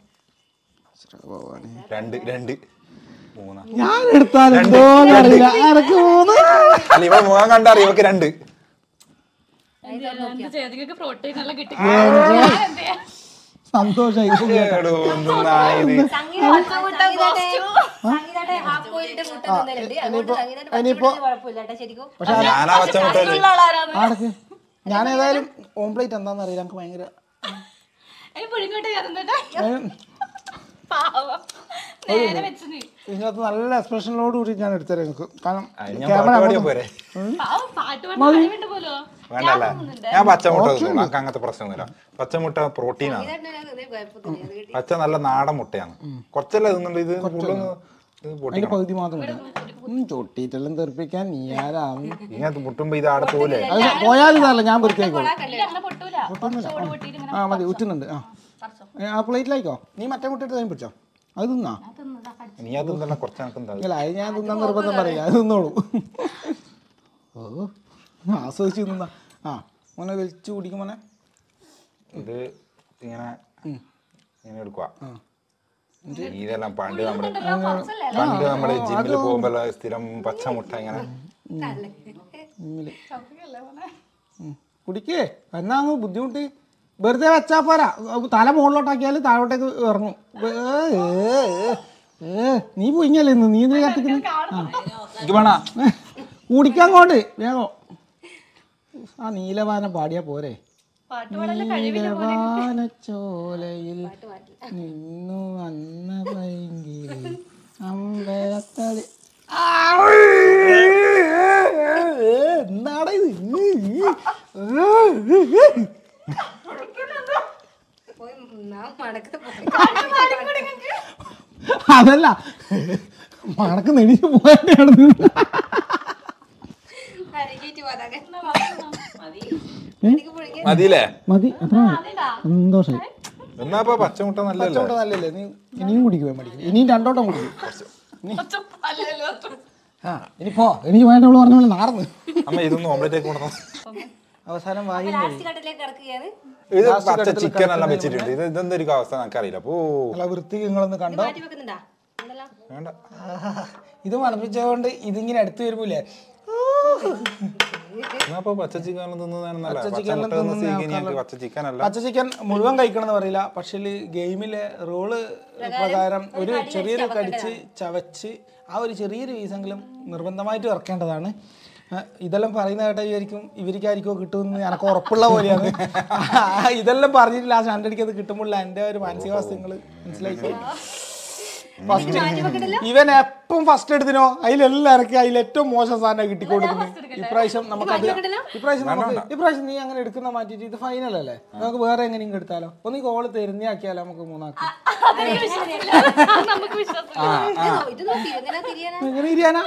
രണ്ട് രണ്ട് മൂന്നാ ഞാൻ എടുത്താലെന്തോ അറിയില്ല. എനക്ക് മൂന്ന് അല്ല ഇവ മൂന്നാൻ കണ്ടറിയ ഇവക്ക് രണ്ട്. സന്തോഷായി. ഞാൻ ഏതായാലും ഓംപ്ലേറ്റ് എന്താന്ന് അറിയില്ല. എനിക്ക് ഭയങ്കര ഇതിനകത്ത് നല്ല എക്സ്പ്രഷനോട് കൂടി ഞാൻ എടുത്തരാം നിങ്ങൾക്ക്. കാരണം വേണ്ടല്ലേ. ഞാൻ പച്ചമുട്ട അങ്ങനത്തെ പ്രശ്നമൊന്നുമില്ല. പച്ചമുട്ട പ്രോട്ടീനാണ്. പച്ച നല്ല നാടൻ മുട്ടയാണ്. കുറച്ചല്ലേ തിന്നുണ്ട്. ഇത് അതിന്റെ പകുതി മാത്രം ചൊട്ടിട്ടെല്ലാം തെറിപ്പിക്കാൻ നീ ആരാണ്? ഇങ്ങനത്തെ മുട്ടുമ്പോ ഇത് ആടെ പോലെ പോയാലും ഞാൻ വൃത്തിയായിക്കോളും. ആ മതി ഉറ്റുന്നുണ്ട്. ആ ആ പ്ലേറ്റിലായിക്കോ. നീ മറ്റേ മുട്ട ഇട്ട് പിടിച്ചോ. അത് തിന്നാ നീ അതൊന്നല്ല കുറച്ച് അല്ല അത് ഞാൻ തിന്നാൻ നിർബന്ധം പറയില്ല. അത് തിന്നോളൂ. ഓ ആസ്വദിച്ച് തിന്നാ. ആ മോനെ വലിച്ചു കുടിക്കും മോനെ. ഇത് ഇങ്ങനെ ഇങ്ങനെ എടുക്കുക. ഇതെല്ലാം പണ്ട് നമ്മുടെ പണ്ട് നമ്മുടെ ജിമ്മിൽ പോകുമ്പോൾ സ്ഥിരം പച്ചമുട്ട ഇങ്ങനെ കുടിക്കേ. എന്നാ ബുദ്ധിമുട്ട് വെറുതെ വെച്ചാ പോരാ. തല മുകളിലോട്ടാക്കിയാൽ താഴോട്ടേക്ക് ഇറങ്ങും. നീ പോയിങ്ങല്ലേ ഇന്ന് നീ എന്തിനാ കത്തിക്കുന്നു? കുടിക്കാൻ കൊണ്ട് വേഗം. ആ നീലവാന പാടിയാ പോരെ. നീലവാനച്ചോലയിൽ നിന്നു വന്ന ഭയങ്കര അമ്പലത്തടി എന്നാടാ ഇത്? അതല്ല മണക്ക് നെടിച്ച് പോയാണ്. മതിയില്ലേ? മതി അത്ര സന്തോഷമായി. എന്നാ പച്ചമുട്ട നല്ലല്ലോ. നല്ലല്ലേ? നീ ഇനിയും കുടിക്കുവേ മടിക്കും. ഇനിയും രണ്ടോട്ടം കുടിക്കും. ആ ഇനിപ്പോ എനിക്ക് വേണ്ടവള് പറഞ്ഞ പോലെ നാർന്ന് അമ്മ ഇതൊന്നും ഓംലെറ്റ് കൊണ്ടു. അവസാനം വായി ഇത് പച്ച ചിക്കൻ എല്ലാം വെച്ചിട്ടുണ്ട്. ഇത് ഇതെന്തൊരു അവസ്ഥ നമുക്കറിയില്ല. അപ്പോ അല്ല വൃത്തിക്ക് നിങ്ങളൊന്ന് കണ്ടോ. വേണ്ട ഇത് മണപ്പിച്ചതുകൊണ്ട് ഇതിങ്ങനെ അടുത്ത് വരുമ്പോലെ പച്ച ചിക്കൻ പച്ച ചിക്കൻ അല്ല. പച്ച ചിക്കൻ മുഴുവൻ കഴിക്കണമെന്ന് പറയില്ല. പക്ഷേ ഗെയിമിലെ റോള് പ്രകാരം ഒരു ചെറിയൊരു കടിച്ച് ചവച്ച് ആ ഒരു ചെറിയൊരു പീസെങ്കിലും നിർബന്ധമായിട്ട് ഇറക്കേണ്ടതാണ്. ഇതെല്ലാം പറയുന്ന കേട്ട വിചാരിക്കും ഇവർക്കായിരിക്കോ കിട്ടുമെന്ന് എനിക്ക് ഉറപ്പുള്ള പോലെയാണ്. ഇതെല്ലാം പറഞ്ഞിട്ട് ലാസ്റ്റ് ഹൺഡ്രഡിക്ക് അത് കിട്ടുമ്പോൾ എൻ്റെ ഒരു മാനസികാവസ്ഥ നിങ്ങൾ മനസ്സിലാക്കി. ഫസ്റ്റ് ഇവൻ എപ്പം ഫസ്റ്റ് എടുത്തിനോ അതിലെല്ലാം ഇറക്കി അതിൽ ഏറ്റവും മോശം സാധനം കിട്ടിക്കൊടുക്കുന്നത്. ഇപ്രാവശ്യം നമുക്കത് ഇപ്രാവശ്യം നമുക്ക് ഇപ്രാവശ്യം നീ അങ്ങനെ എടുക്കുന്ന മാറ്റിയിട്ട് ഇത് ഫൈനൽ അല്ലേ, നമുക്ക് വേറെ എങ്ങനെയും എടുത്താലോ. ഒന്ന് കോള് തെരഞ്ഞാക്കിയാലോ നമുക്ക് മൂന്നാക്കി. എങ്ങനെ തിരിയാനാ?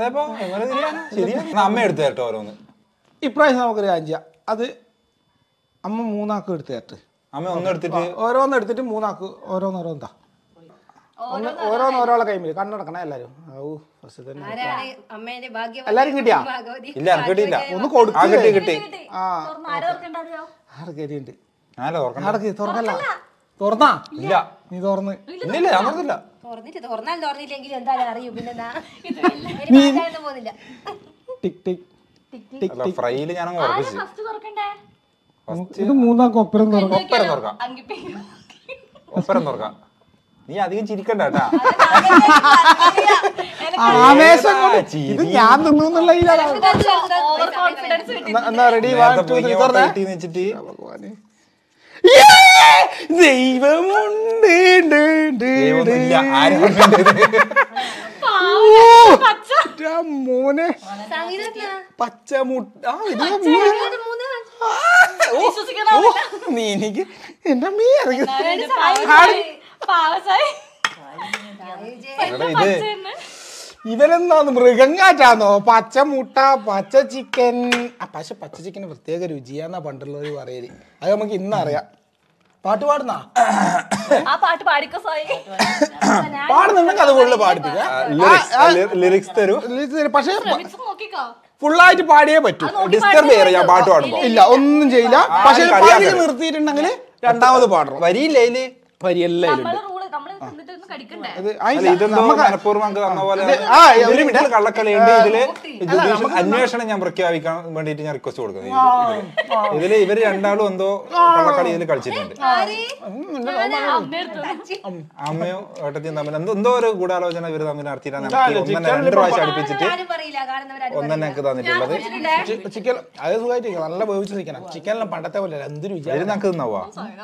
അമ്മ എടുത്തു തരട്ടോ ഓരോന്ന്. ഇപ്രാവശ്യം നമുക്കൊരു കാര്യം ചെയ്യാം. അത് അമ്മ മൂന്നാക്കും എടുത്തു തരട്ടെ. അമ്മ ഒന്ന് എടുത്തിട്ട് ഓരോന്ന് എടുത്തിട്ട് മൂന്നാക്ക് ഓരോന്നോരോന്നാ ഓരോന്ന് ഓരോളെ കൈമില് കണ്ണടക്കണേ എല്ലാരും. എല്ലാരും കിട്ടിയാ? ഇല്ല കിട്ടിയില്ല. ഒന്ന് കൊടുത്തു കിട്ടി. ആ ആറ് കരിയുണ്ട്. തുറക്കല്ല തുറന്നാ? ഇല്ല നീ തുറന്ന് ഇല്ല ഞാൻ തുറന്നില്ല. ഫ്രൈയില് ഞാൻ ഉറപ്പിച്ചു. ഇത് മൂന്നാക്ക് ഒപ്പരം തുറക്കാം. ഒപ്പരം തുറക്കാം. ഒപ്പരം തുറക്കാം. നീ അധികം ചിരിക്കണ്ട കേട്ടാ. ആവേശം ഇത് ഞാൻ തിന്നുന്നുള്ള എന്നാ റെഡി വെച്ചിട്ട് ദൈവമുണ്ട് മോനെ പച്ച മുട്ട നീ എനിക്ക് എന്റെ അമ്മീ ഇവരെന്താന്ന് മൃഗങ്ങാറ്റാന്നോ? പച്ച മുട്ട പച്ച ചിക്കൻ. പക്ഷെ പച്ച ചിക്കന് പ്രത്യേക രുചിയാന്നാ പണ്ടുള്ളവർ പറയല്. അത് നമുക്ക് ഇന്നറിയാം. പാട്ട് പാടുന്നാ പാടുന്നുണ്ടെങ്കിൽ അത് ഫുള്ള് പാടിപ്പിക്കാം. ലിറിക്സ് തരൂ. പക്ഷെ ഫുള്ളായിട്ട് പാടിയേ പറ്റൂ. ഡിസ്റ്റർബ് ചെയ്യാം ഞാൻ പാട്ട് പാടുമ്പോ. ഇല്ല ഒന്നും ചെയ്യില്ല. പക്ഷെ നിർത്തിയിട്ടുണ്ടെങ്കിൽ രണ്ടാമത് പാടണം. വരിയില്ല അതില് വരിയെല്ലാം കള്ളക്കളിയുണ്ട്. ഇതില് അന്വേഷണം ഞാൻ പ്രഖ്യാപിക്കാൻ വേണ്ടിട്ട് ഞാൻ റിക്വസ്റ്റ് കൊടുക്കുന്നത്. ഇതില് ഇവര് രണ്ടാളും എന്തോ കള്ളക്കളി ഇതിൽ കളിച്ചിട്ടുണ്ട്. അമ്മയും ഏട്ടത്തിയും തമ്മിൽ എന്തോ എന്തോ ഒരു ഗൂഢാലോചന ഇവര് തമ്മിൽ നടത്തിയിട്ടാണ് ഒന്നെ രണ്ട് പ്രാവശ്യം അടുപ്പിച്ചിട്ട് ഒന്നെ ഞങ്ങൾക്ക് തന്നിട്ടുള്ളത്. ചിക്കൻ അത് സുഖമായിട്ട് നല്ല വേവിച്ച് ചിക്കനാ. ചിക്കനെല്ലാം പണ്ടത്തെ പോലെ എന്തൊരു വിചാരം ഞങ്ങൾക്ക് തിന്നാവാ.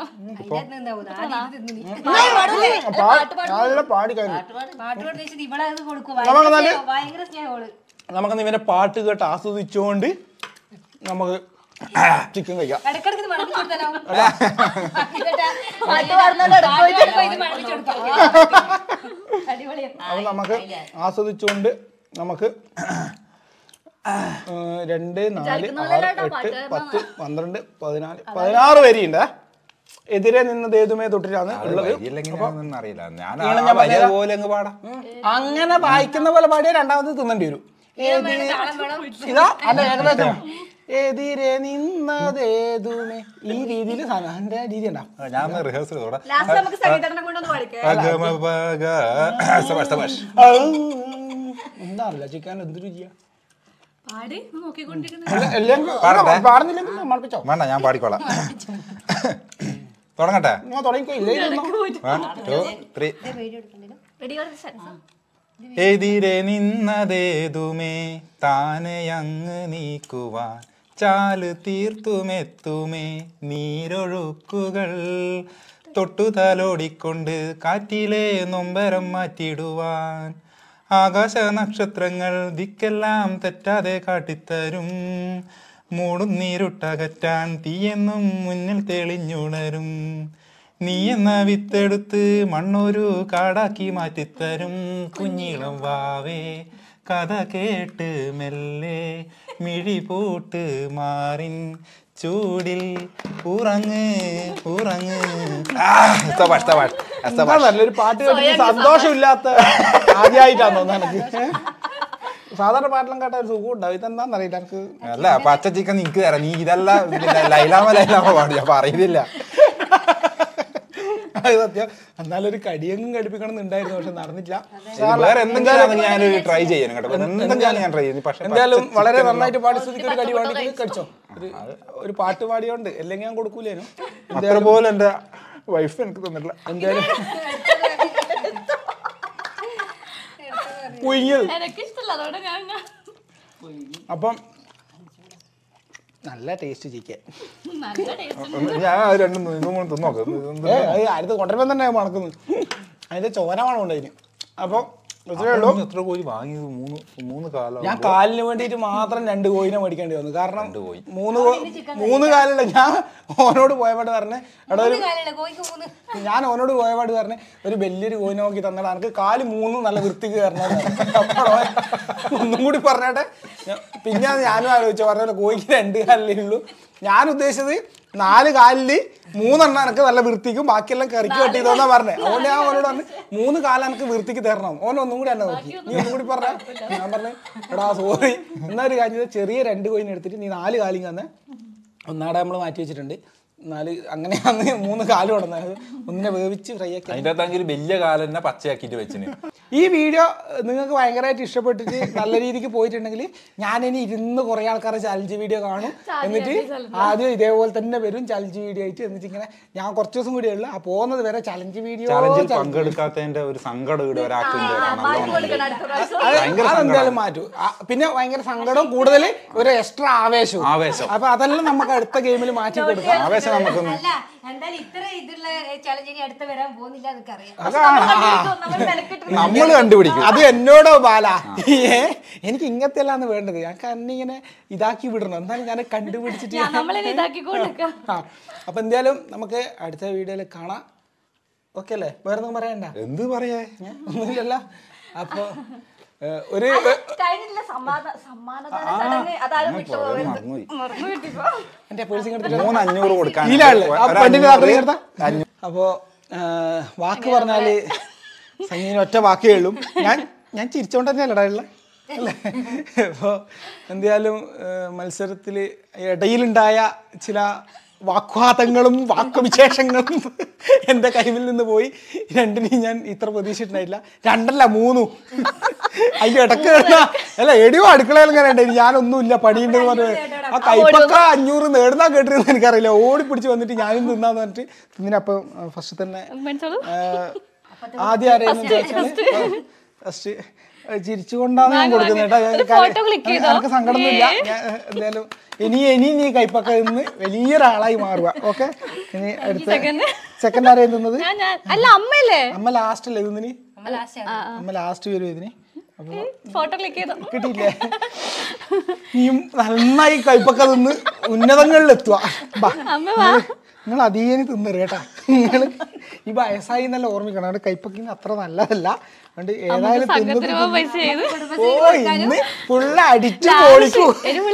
നമുക്കൊന്ന് ഇവന്റെ പാട്ട് കേട്ട് ആസ്വദിച്ചുകൊണ്ട് നമുക്ക് ചിക്കൻ കഴിക്കാം. അപ്പൊ നമുക്ക് ആസ്വദിച്ചുകൊണ്ട് നമുക്ക് രണ്ട് നാല് ആറ് എട്ട് പത്ത് പന്ത്രണ്ട് പതിനാല് പതിനാറ് വരിയുണ്ട്. എതിരെ നിന്നത് ഏതുമേ തൊട്ടിട്ടാണ് ഉള്ളത്. അങ്ങനെ വായിക്കുന്ന പോലെ പാടിയാൽ രണ്ടാമത് തിന്നേണ്ടി വരും. ഇതാ അല്ല ഏകദേശം എതിരെ നിന്നതേതുമേ ഈ രീതിയിൽ എന്റെ രീതി ഉണ്ടാവും. ഞാൻ റിഹേഴ്സൽ എന്താ അറിയില്ല ചിക്കൻ എന്ത് രുചിയാ. വേണ്ട ഞാൻ പാടിക്കോളാം. തുടങ്ങട്ടെ? എതിരെ നിന്നതേതുമേ താനെയങ്ങ് നീക്കുവാൻ ചാല് തീർത്തുമെത്തുമേ നീരൊഴുക്കുകൾ തൊട്ടു തലോടിക്കൊണ്ട് കാറ്റിലെ നൊമ്പരം മാറ്റിടുവാൻ ആകാശ നക്ഷത്രങ്ങൾ ദിക്കെല്ലാം തെറ്റാതെ കാട്ടിത്തരും മൂടുന്നീരുട്ടകറ്റാൻ തീയെന്നും മുന്നിൽ തെളിഞ്ഞുണരും നീ എന്ന വിത്തെടുത്ത് മണ്ണൊരു കാടാക്കി മാറ്റിത്തരും കുഞ്ഞിളം വാവേ കഥ കേട്ട് മെല്ലെ മിഴി പൂട്ട് മാറിൻ ചൂടിൽ ഉറങ്ങ് ഉറങ്ങ്. നല്ലൊരു പാട്ട് കേട്ടിട്ട് സന്തോഷമില്ലാത്ത ആദ്യമായിട്ടാണ് തോന്നുന്നത് എനിക്ക്. സാധാരണ പാട്ടെല്ലാം കേട്ട ഒരു സുഖം ഉണ്ടാവും. ഇതെന്താന്നറിയില്ല എനിക്ക്. അല്ല പച്ച ചിക്കൻ നിനക്ക് തരാം. നീ ഇതെല്ലാം ലൈലാമ ലൈലാമ പാടി അപ്പൊ അറിയുന്നില്ല. അത് സത്യം. എന്നാലൊരു കടിയെങ്കിലും കടിപ്പിക്കണം എന്നുണ്ടായിരുന്നു, പക്ഷെ നടന്നില്ല. വേറെ എന്തെങ്കിലും ഞാനൊരു ട്രൈ ചെയ്യണം കേട്ടോ. എന്തെങ്കിലും ഞാൻ ട്രൈ ചെയ്യുന്നു. പക്ഷെ എന്തായാലും വളരെ നന്നായിട്ട് പാടി സ്ഥിതിക്ക് ഒരു കടി വേണ്ടി കടിച്ചോ. ഒരു പാട്ട് പാടിയോണ്ട് അല്ലെങ്കിൽ ഞാൻ കൊടുക്കൂലേനു. അതേപോലെ എന്റെ വൈഫ് എനിക്ക് തന്നിട്ടില്ല. എന്തായാലും പുഴുങ്ങിയത്. അപ്പം നല്ല ടേസ്റ്റ് ചിക്കൻ. ഞാൻ രണ്ട് മൂന്ന് തിന്നോക്ക്. അടുത്ത് കൊണ്ടുവരുമ്പോൾ തന്നെ മണക്കുന്നത്. അതിന്റെ ചോന മണം അതിന്. അപ്പം എത്ര കോഴി വാങ്ങിയത്? മൂന്ന് മൂന്ന് കാലം. ഞാൻ കാലിന് വേണ്ടിയിട്ട് മാത്രം രണ്ട് കോഴിനെ മേടിക്കേണ്ടി വന്നു. കാരണം മൂന്ന് മൂന്ന് കാലുള്ള ഞാൻ ഓനോട് പോയപാട് പറഞ്ഞ് എടാ ഒരു ഞാൻ ഓനോട് പോയപാട് പറഞ്ഞ് ഒരു വലിയൊരു കോഴി നോക്കി തന്നിട്ട് എനിക്ക് കാല് മൂന്ന് നല്ല വൃത്തിക്ക് കയറണം. അപ്പോഴോ ഒന്നും കൂടി പറഞ്ഞേട്ടെ. പിന്നെ ഞാനും ആലോചിച്ചു പറഞ്ഞ കോഴിക്ക് രണ്ട് കാലിലേ ഉള്ളൂ. ഞാൻ ഉദ്ദേശിച്ചത് നാല് കാലില് മൂന്നെണ്ണം എനിക്ക് നല്ല വൃത്തിക്കും ബാക്കിയെല്ലാം കറിക്ക് കെട്ടിയതെന്നാ പറഞ്ഞത്. അതുകൊണ്ട് ഞാൻ ഓനോട് പറഞ്ഞു മൂന്ന് കാലം എനിക്ക് വൃത്തിക്ക് തരണം. ഓൻ ഒന്നും കൂടി എന്നെ നോക്കി. നീ ഒന്നും കൂടി പറഞ്ഞ ഞാൻ പറഞ്ഞു എടാ സോറി എന്നാ ഒരു കാര്യം ചെറിയ രണ്ട് കോയിനെ എടുത്തിട്ട് നീ നാല് കാലിങ് തന്നെ ഒന്നാടെ നമ്മൾ മാറ്റി വെച്ചിട്ടുണ്ട്. നാല് അങ്ങനെയാണ് മൂന്ന് കാലം ഉടന്നത്. ഒന്നിനെ വേവിച്ച് ഫ്രൈ ആക്കി അതിൻ്റെ വലിയ കാലം തന്നെ പച്ചയാക്കിയിട്ട് വെച്ചിന്. ഈ വീഡിയോ നിങ്ങൾക്ക് ഭയങ്കരമായിട്ട് ഇഷ്ടപ്പെട്ടിട്ട് നല്ല രീതിക്ക് പോയിട്ടുണ്ടെങ്കിൽ ഞാനിനി ഇരുന്ന് കുറേ ആൾക്കാരെ ചലഞ്ച് വീഡിയോ കാണും. എന്നിട്ട് ആദ്യം ഇതേപോലെ തന്നെ വരും ചലഞ്ച് വീഡിയോ ആയിട്ട്. എന്നിട്ട് ഇങ്ങനെ ഞാൻ കുറച്ച് ദിവസം കൂടിയേ ഉള്ളൂ. ആ പോകുന്നത് വരെ ചലഞ്ച് വീഡിയോ പങ്കെടുക്കാത്തതിന്റെ ഒരു സങ്കടം അതെന്തായാലും മാറ്റും. പിന്നെ ഭയങ്കര സങ്കടവും കൂടുതൽ ഒരു എക്സ്ട്രാ ആവേശവും ആവേശം. അപ്പൊ അതെല്ലാം നമുക്ക് അടുത്ത ഗെയിമിൽ മാറ്റി കൊടുക്കാം. ആവേശം നമുക്കൊന്നും നമ്മൾ കണ്ടുപിടിക്കും. അത് എന്നോടോ ബാല എനിക്ക് ഇങ്ങനത്തെ എല്ലാന്ന് വേണ്ടത്. ഞങ്ങൾക്ക് അന്നിങ്ങനെ ഇതാക്കി വിടണം. എന്നാലും ഞാൻ കണ്ടുപിടിച്ചിട്ട് അപ്പൊ എന്തായാലും നമുക്ക് അടുത്ത വീഡിയോയിൽ കാണാം. ഓക്കെ അല്ലേ? വേറെ ഒന്നും പറയണ്ട. എന്ത് പറയാ ഒന്നുമില്ലല്ലോ. അപ്പൊ ഒരു മൂന്നഞ്ഞൂറ് കൊടുക്കാൻ. അപ്പോ വാക്ക് പറഞ്ഞാല് സംഗീന ഒറ്റ വാക്കേ ഉള്ളൂ. ഞാൻ ഞാൻ ചിരിച്ചോണ്ട് തന്നെയല്ലടാ ഉള്ള അല്ലേ? അപ്പോൾ എന്തായാലും മത്സരത്തില് ഇടയിലുണ്ടായ ചില വാക്വാദങ്ങളും വാക്കുവിശേഷങ്ങളും എൻ്റെ കൈവിൽ നിന്ന് പോയി. രണ്ടിനെയും ഞാൻ ഇത്ര പ്രതീക്ഷിച്ചിട്ടുണ്ടായില്ല. രണ്ടല്ല മൂന്നും. അതിൻ്റെ ഇടക്ക് കിടന്ന അല്ല എടിയോ അടുക്കളയിൽ ഇങ്ങനെ ഉണ്ടായി. ഞാനൊന്നുമില്ല പണിയുണ്ടെന്ന് പറഞ്ഞത്. ആ കൈപ്പക്ക അഞ്ഞൂറ് നേടുന്നാ കേട്ടിരുന്നു എനിക്കറിയില്ല. ഓടിപ്പിടിച്ച് വന്നിട്ട് ഞാനും തിന്നാന്ന് പറഞ്ഞിട്ട് തിന്നിനപ്പം ഫസ്റ്റ് തന്നെ ആദ്യം ആരെയും ചോദിച്ചാൽ ഫസ്റ്റ് ചിരിച്ചുകൊണ്ടാണ് ഞാൻ കൊടുക്കുന്നത് കേട്ടോ. എനിക്ക് സങ്കടമൊന്നുമില്ല. എന്തായാലും ഇനി ഇനി നീ കൈപ്പക്ക നിന്ന് വലിയൊരാളായി മാറുക. ഓക്കെ. ഇനി അടുത്ത സെക്കൻഡ് ആരെയും തിന്നത് അമ്മ ലാസ്റ്റ് അല്ലേ ഇതിന്? അമ്മ ലാസ്റ്റ് വരും ഇതിന്. ഫോട്ടോ ക്ലിക്ക് ചെയ്തു കിട്ടിയില്ലേ? നീ നന്നായി കൈപ്പക്ക നിന്ന് ഉന്നതങ്ങളിൽ എത്തുക. നിങ്ങൾ അധികം തിന്നറ് കേട്ടാ. നിങ്ങൾ ഈ വയസ്സായി എന്നല്ല ഓർമ്മിക്കണം. അതുകൊണ്ട് കൈപ്പക്കിന് അത്ര നല്ലതല്ല. അതുകൊണ്ട് ഏതായാലും ഓ ഇന്ന് ഫുള്ള് അടിച്ചു പൊളിക്കൂ.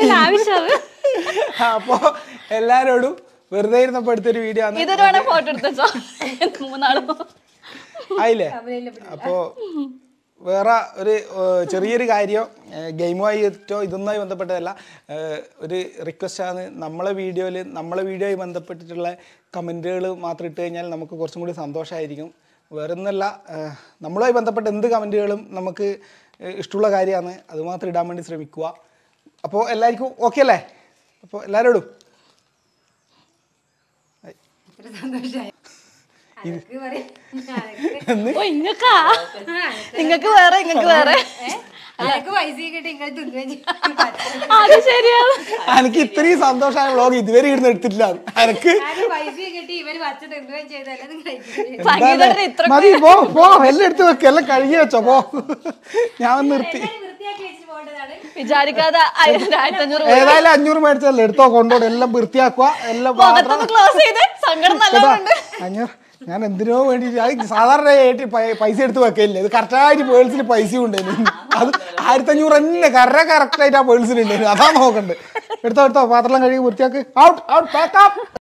അപ്പോ എല്ലാരോടും വെറുതെ ഇരുന്നപ്പോ എടുത്തൊരു വീഡിയോ ആണ്. ഫോട്ടോ എടുത്തോ മൂന്നാളും ആയില്ലേ? അപ്പോ വേറെ ഒരു ചെറിയൊരു കാര്യം ഗെയിമുമായിട്ടോ ഇതൊന്നുമായി ബന്ധപ്പെട്ടതല്ല, ഒരു റിക്വസ്റ്റാണ്. നമ്മളെ വീഡിയോയിൽ നമ്മളെ വീഡിയോയുമായി ബന്ധപ്പെട്ടിട്ടുള്ള കമൻറ്റുകൾ മാത്രം ഇട്ട് കഴിഞ്ഞാൽ നമുക്ക് കുറച്ചും കൂടി സന്തോഷമായിരിക്കും. വേറെ ഒന്നല്ല, നമ്മളുമായി ബന്ധപ്പെട്ട എന്ത് കമൻറ്റുകളും നമുക്ക് ഇഷ്ടമുള്ള കാര്യമാണ്, അതുമാത്രം ഇടാൻ വേണ്ടി ശ്രമിക്കുക. അപ്പോൾ എല്ലാവർക്കും ഓക്കെ അല്ലേ? അപ്പോൾ എല്ലാവരോടും നിങ്ങൾക്ക് വേറെ നിങ്ങൾക്ക് വേറെ എനിക്ക് ഇത്രയും സന്തോഷമായ വ്ളോഗ് ഇതുവരെ ഇരുന്ന് എടുത്തിട്ടില്ല. എനിക്ക് മതി, പോ പോ എല്ലാം എടുത്ത് വെക്ക, എല്ലാം കഴുകി വെച്ചോ, പോ. ഞാൻ നിർത്തി. വിചാരിക്കാതെ ഏതായാലും അഞ്ഞൂറ് മേടിച്ചല്ലേ, എടുത്തോ, കൊണ്ടോടെ എല്ലാം വൃത്തിയാക്കുക. എല്ലാം അഞ്ഞൂറ് ഞാൻ എന്തിനോ വേണ്ടിട്ട് അത് സാധാരണ ആയിട്ട് പൈസ എടുത്ത് വെക്കയില്ലേ, ഇത് കറക്റ്റായിട്ട് പേഴ്സിൽ പൈസ ഉണ്ടായിരുന്നു. അത് ആയിരത്തി അഞ്ഞൂറ് തന്നെ കറ കറക്റ്റായിട്ട് ആ പേഴ്സിൽ ഉണ്ടായിരുന്നു. അതാ നോക്കണ്ട്. എടുത്തോ എടുത്തോ, പാത്രം കഴുകി വൃത്തിയാക്ക്. Out out pack.